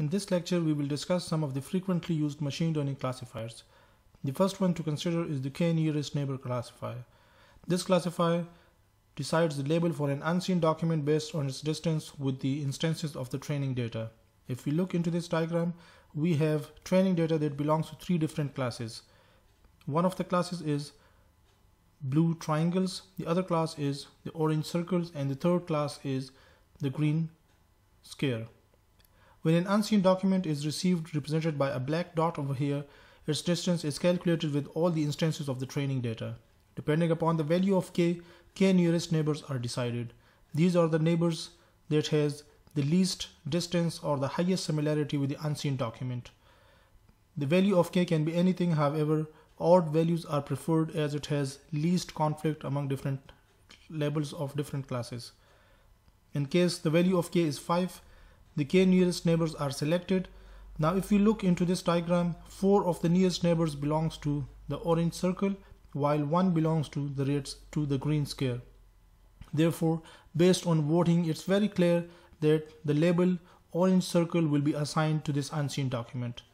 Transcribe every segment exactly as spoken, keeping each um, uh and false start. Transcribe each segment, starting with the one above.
In this lecture, we will discuss some of the frequently used machine learning classifiers. The first one to consider is the K-nearest neighbor classifier. This classifier decides the label for an unseen document based on its distance with the instances of the training data. If we look into this diagram, we have training data that belongs to three different classes. One of the classes is blue triangles, the other class is the orange circles, and the third class is the green square. When an unseen document is received represented by a black dot over here, its distance is calculated with all the instances of the training data. Depending upon the value of k, k-nearest neighbors are decided. These are the neighbors that has the least distance or the highest similarity with the unseen document. The value of k can be anything, however, odd values are preferred as it has least conflict among different labels of different classes. In case the value of k is five, the k nearest neighbors are selected. Now if we look into this diagram, four of the nearest neighbors belongs to the orange circle while one belongs to the red, to the green square. Therefore, based on voting, it's very clear that the label orange circle will be assigned to this unseen document.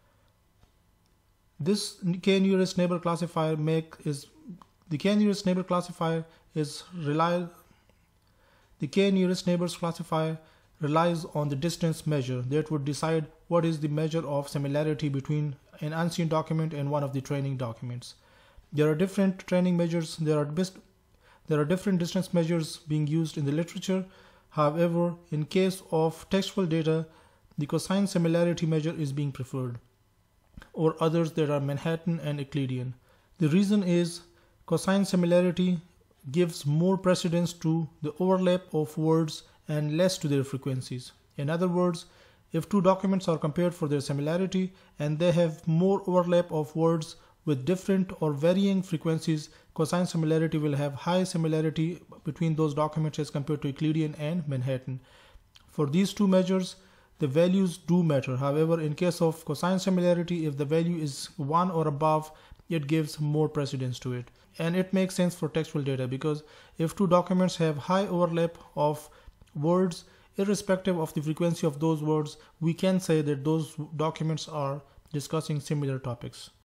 This k nearest neighbor classifier make is the k nearest neighbor classifier is rely the k nearest neighbors classifier relies on the distance measure that would decide what is the measure of similarity between an unseen document and one of the training documents. There are different training measures, there are best, there are different distance measures being used in the literature. However, in case of textual data, the cosine similarity measure is being preferred, or others that are Manhattan and Euclidean. The reason is cosine similarity gives more precedence to the overlap of words and less to their frequencies. In other words, if two documents are compared for their similarity and they have more overlap of words with different or varying frequencies, cosine similarity will have high similarity between those documents as compared to Euclidean and Manhattan. For these two measures, the values do matter. However, in case of cosine similarity, if the value is one or above, it gives more precedence to it. And it makes sense for textual data because if two documents have high overlap of words, irrespective of the frequency of those words, we can say that those documents are discussing similar topics.